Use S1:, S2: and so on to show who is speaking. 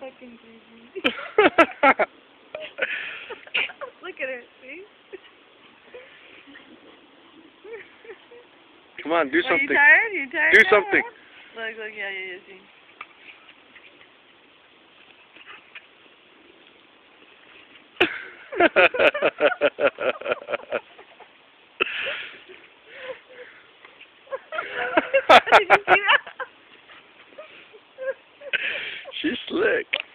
S1: fucking crazy. Look at her, see?
S2: Come on, do something.
S1: Are you tired? You tired?
S2: Do
S1: now,
S2: something.
S1: huh? Look, yeah, see. Did you see that?